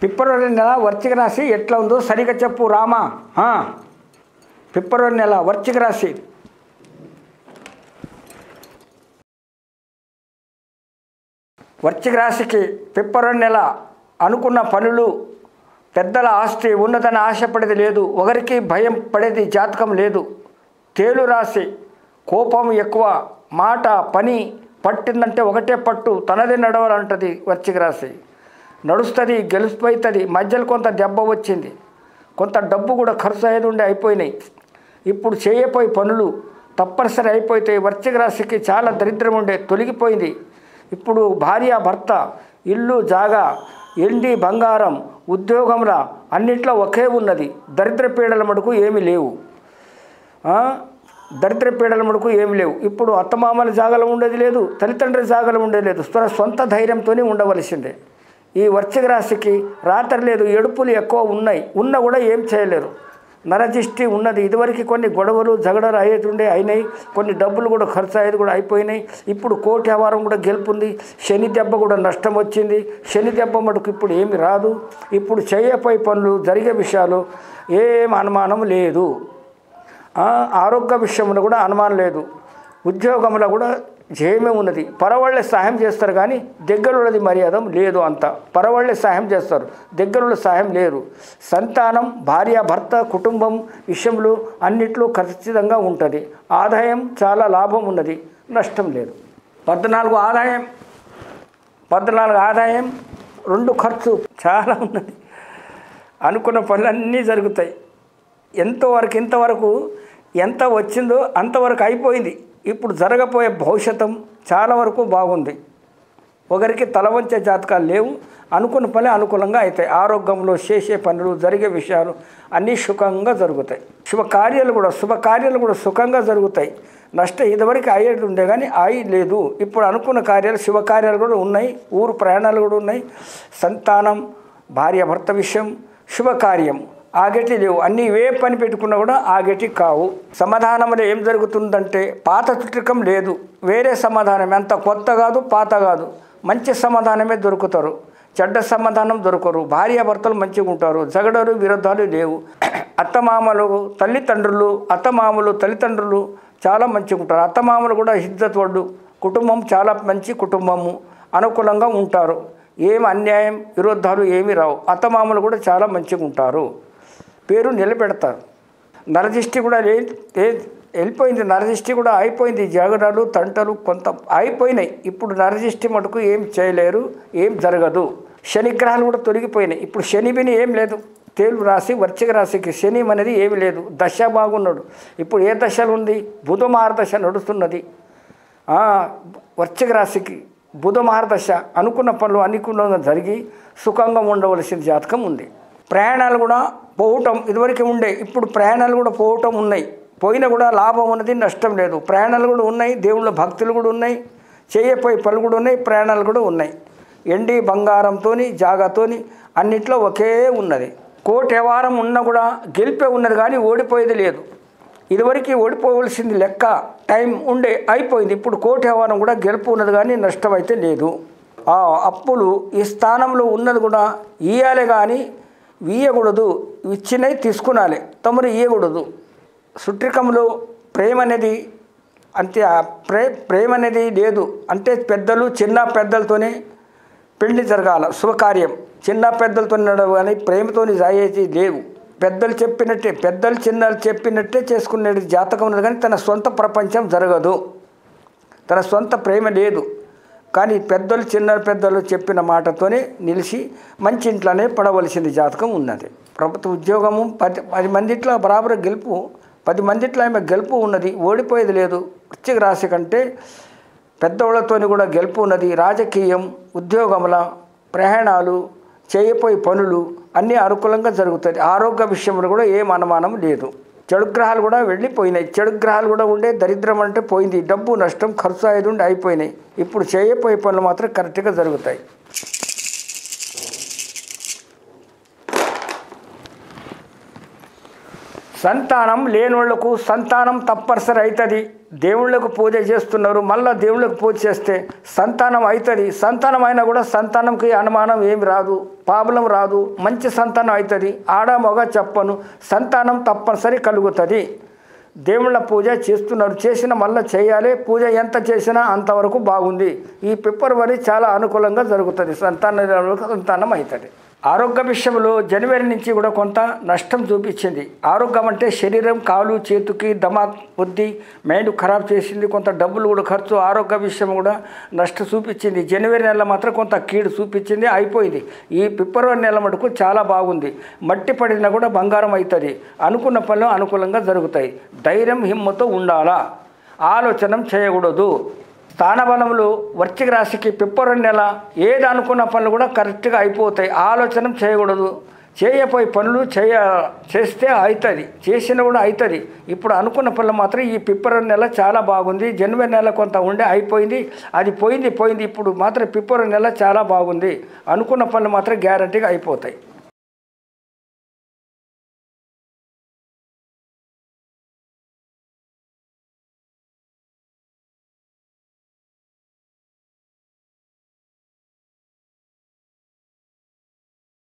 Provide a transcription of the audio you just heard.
ఫిబ్రవరి నెల వృశ్చిక రాశి ఎట్లా ఉందో సరిగా చెప్పు రామా. ఫిబ్రవరి నెల వృశ్చిక రాశి. వృశ్చిక రాశికి ఫిబ్రవరి నెల అనుకున్న పనులు, పెద్దల ఆస్తి ఉన్నదని ఆశపడేది లేదు, ఒకరికి భయం పడేది జాతకం లేదు. తేలు రాశి, కోపం ఎక్కువ, మాట పని పట్టిందంటే ఒకటే పట్టు, తనది నడవాలంటది. వృశ్చిక రాశి నడుస్తుంది, గెలిచిపోతుంది. మధ్యలో కొంత దెబ్బ వచ్చింది, కొంత డబ్బు కూడా ఖర్చు అయ్యేది ఉండే అయిపోయినాయి. ఇప్పుడు చేయపోయి పనులు తప్పనిసరి అయిపోతాయి. వృశ్చిక రాశికి చాలా దరిద్రం ఉండే తొలగిపోయింది. ఇప్పుడు భార్య భర్త, ఇల్లు జాగా, ఎండి బంగారం, ఉద్యోగంలా అన్నిట్లో ఒకే ఉన్నది. దరిద్ర పీడల మటుకు ఏమీ లేవు. దరిద్ర పీడల మటుకు ఏమి లేవు. ఇప్పుడు అత్తమామల జాగలు ఉండేది లేదు, తల్లిదండ్రుల జాగలు ఉండేది లేదు. సొంత ధైర్యంతోనే ఉండవలసిందే. ఈ వృశ్చిక రాశికి రాత్రి లేదు, ఎడుపులు ఎక్కువ ఉన్నాయి, ఉన్నా కూడా ఏం చేయలేరు. నరదిష్టి ఉన్నది. ఇదివరకు కొన్ని గొడవలు జగడలు అయ్యేటుండే అయినాయి, కొన్ని డబ్బులు కూడా ఖర్చు అయ్యేది కూడా అయిపోయినాయి. ఇప్పుడు కోటి వ్యవహారం కూడా గెలుపుంది. శని దెబ్బ కూడా నష్టం వచ్చింది. శని దెబ్బ మటుకు ఇప్పుడు ఏమి రాదు. ఇప్పుడు చేయపోయి పనులు, జరిగే విషయాలు ఏం అనుమానం లేదు. ఆరోగ్య విషయంలో కూడా అనుమానం లేదు. ఉద్యోగంలో కూడా జయమే ఉన్నది. పరవాళ్ళే సహాయం చేస్తారు కానీ దగ్గరున్నది మర్యాద లేదు. అంత పరవాళ్ళే సహాయం చేస్తారు, దగ్గరున్న సహాయం లేరు. సంతానం, భార్య భర్త, కుటుంబం విషయంలో అన్నిట్లో ఖచ్చితంగా ఉంటుంది. ఆదాయం చాలా లాభం ఉన్నది, నష్టం లేదు. 14 ఆదాయం, 14 ఆదాయం, 2 ఖర్చు చాలా ఉన్నది. అనుకున్న పనులన్నీ జరుగుతాయి. ఇంతవరకు ఎంత వచ్చిందో అంతవరకు అయిపోయింది. ఇప్పుడు జరగబోయే భవిష్యత్తు చాలా వరకు బాగుంది. ఒకరికి తల వంచే జాతకాలు లేవు. అనుకున్న పని అనుకూలంగా అవుతాయి. ఆరోగ్యంలో చేసే పనులు, జరిగే విషయాలు అన్నీ సుఖంగా జరుగుతాయి. శుభకార్యాలు కూడా సుఖంగా జరుగుతాయి. నష్టం ఇదివరకు అయ్యేది ఉండే కానీ లేదు. ఇప్పుడు అనుకున్న కార్యాలు, శుభకార్యాలు కూడా ఉన్నాయి. ఊరు ప్రయాణాలు కూడా ఉన్నాయి. సంతానం, భార్య భర్త విషయం, శుభకార్యం ఆగటి లేవు. అన్నీ ఇవే పని పెట్టుకున్నా కూడా ఆగటి కావు. సమాధానంలో ఏం జరుగుతుందంటే పాత చుట్టకం లేదు, వేరే సమాధానం. అంత కొత్త కాదు, పాత కాదు, మంచి సమాధానమే దొరుకుతారు. చెడ్డ సమాధానం దొరకరు. భార్యాభర్తలు మంచిగా ఉంటారు. జగడలు విరోధాలు లేవు. అత్తమామలు తల్లిదండ్రులు చాలా మంచిగా ఉంటారు. అత్తమామలు కూడా ఇజ్జత్ వడ్డు. కుటుంబం చాలా మంచి కుటుంబము, అనుకూలంగా ఉంటారు. ఏం అన్యాయం విరోధాలు ఏమీ రావు. అత్తమామలు కూడా చాలా మంచిగా ఉంటారు, పేరు నిలబెడతారు. నరదిష్టి కూడా వెళ్ళిపోయింది. నరదిష్టి కూడా అయిపోయింది. జగడాలు తంటలు కొంత అయిపోయినాయి. ఇప్పుడు నరదిష్టి మటుకు ఏం చేయలేరు, ఏం జరగదు. శనిగ్రహాలు కూడా తొలగిపోయినాయి. ఇప్పుడు శనిబిని ఏం లేదు. తేలు రాశి, వృశ్చిక రాశికి శని అనేది ఏమి లేదు. దశ బాగున్నాడు. ఇప్పుడు ఏ దశలు ఉంది? బుధ మహారదశ నడుస్తున్నది. వృశ్చిక రాశికి బుధ మహారదశ. అనుకున్న పనులు అనుకూలంగా జరిగి సుఖంగా ఉండవలసిన జాతకం ఉంది. ప్రయాణాలు కూడా పోవటం ఇదివరకు ఉండే, ఇప్పుడు ప్రయాణాలు కూడా పోవటం ఉన్నాయి. పోయినా కూడా లాభం ఉన్నది, నష్టం లేదు. ప్రయాణాలు కూడా ఉన్నాయి, దేవుళ్ళ భక్తులు కూడా ఉన్నాయి, చేయపోయి పనులు కూడా ఉన్నాయి, ప్రయాణాలు కూడా ఉన్నాయి. ఎండి బంగారంతో, జాగాతోని అన్నిట్లో ఒకే ఉన్నది. కోటి వ్యవహారం ఉన్నా కూడా గెలిపే ఉన్నది కానీ ఓడిపోయేది లేదు. ఇదివరకు ఓడిపోవలసింది లెక్క టైం ఉండే అయిపోయింది. ఇప్పుడు కోటి వ్యవహారం కూడా గెలుపు ఉన్నది కానీ నష్టం అయితే లేదు. అప్పులు ఈ స్థానంలో ఉన్నది కూడా ఇయ్యాలి కానీ ఇయ్యకూడదు. ఇచ్చినవి తీసుకునాలి, తమరు ఇయ్యకూడదు. సుట్రికంలో ప్రేమ అనేది అంతే, ప్రేమ అనేది లేదు. అంటే చిన్న పెద్దలతోనే పెళ్లి జరగాల, శుభకార్యం చిన్న పెద్దలతో కానీ ప్రేమతోని జాయేది లేవు. పెద్దలు చిన్నలు చెప్పినట్టే చేసుకునే జాతకం ఉన్నది కానీ తన సొంత ప్రపంచం జరగదు, తన సొంత ప్రేమ లేదు. కానీ చిన్న పెద్దలు చెప్పిన మాటతోనే నిలిచి మంచి ఇంట్లోనే పడవలసింది జాతకం ఉన్నది. ప్రభుత్వ ఉద్యోగము 10 మందిట్లో బరాబర్ గెలుపు, 10 మందిట్లో ఆమె గెలుపు ఉన్నది, ఓడిపోయేది లేదు. వృశ్చిక రాశి కంటే పెద్దవాళ్ళతోని కూడా గెలుపు ఉన్నది. రాజకీయం, ఉద్యోగముల, ప్రయాణాలు, చేయపోయి పనులు అన్నీ అనుకూలంగా జరుగుతాయి. ఆరోగ్య విషయంలో కూడా ఏం అనుమానం లేదు. చెడు గ్రహాలు కూడా వెళ్ళిపోయినాయి. చెడు గ్రహాలు కూడా ఉండే, దరిద్రం అంటే పోయింది. డబ్బు నష్టం, ఖర్చు అయ్యేది ఉండి అయిపోయినాయి. ఇప్పుడు చేయపోయే పనులు మాత్రం కరెక్ట్గా జరుగుతాయి. సంతానం లేని వాళ్లకు సంతానం తప్పనిసరి అవుతుంది. దేవుళ్ళకు పూజ చేస్తున్నారు, మళ్ళీ దేవుళ్ళకు పూజ చేస్తే సంతానం అవుతుంది. సంతానం అయినా కూడా సంతానంకి అనుమానం ఏమి రాదు, ప్రాబ్లం రాదు. మంచి సంతానం అవుతుంది. ఆడ మగ చెప్పను, సంతానం తప్పనిసరి కలుగుతుంది. దేవుళ్ళ పూజ చేస్తున్నారు, చేసిన మళ్ళీ చేయాలి. పూజ ఎంత చేసినా అంతవరకు బాగుంది. ఈ ఫిబ్రవరి చాలా అనుకూలంగా జరుగుతుంది. సంతానం అవుతుంది. ఆరోగ్య విషయంలో జనవరి నుంచి కూడా కొంత నష్టం చూపించింది. ఆరోగ్యం అంటే శరీరం, కాలు చేతికి దమాక్ బుద్ధి మైండ్ ఖరాబ్ చేసింది. కొంత డబ్బులు కూడా ఖర్చు, ఆరోగ్య విషయం కూడా నష్టం చూపించింది. జనవరి నెల మాత్రం కొంత కీడు చూపించింది, అయిపోయింది. ఈ ఫిబ్రవరి నెల మటుకు చాలా బాగుంది. మట్టి పడినా కూడా బంగారం అవుతుంది. అనుకున్న పనులు అనుకూలంగా జరుగుతాయి. ధైర్యం హిమ్మతో ఉండాలా, ఆలోచన చేయకూడదు. స్థానబలంలో వృశ్చిక రాశికి ఫిబ్రవరి నెల ఏది అనుకున్న పనులు కూడా కరెక్ట్గా అయిపోతాయి. ఆలోచన చేయకూడదు. చేయపోయి పనులు చేస్తే అవుతుంది, చేసిన కూడా అవుతుంది. ఇప్పుడు అనుకున్న పనులు మాత్రం ఈ ఫిబ్రవరి నెల చాలా బాగుంది. జనవరి నెల కొంత ఉండే అయిపోయింది, అది పోయింది. ఇప్పుడు మాత్రం ఫిబ్రవరి నెల చాలా బాగుంది. అనుకున్న పనులు మాత్రం గ్యారంటీగా అయిపోతాయి.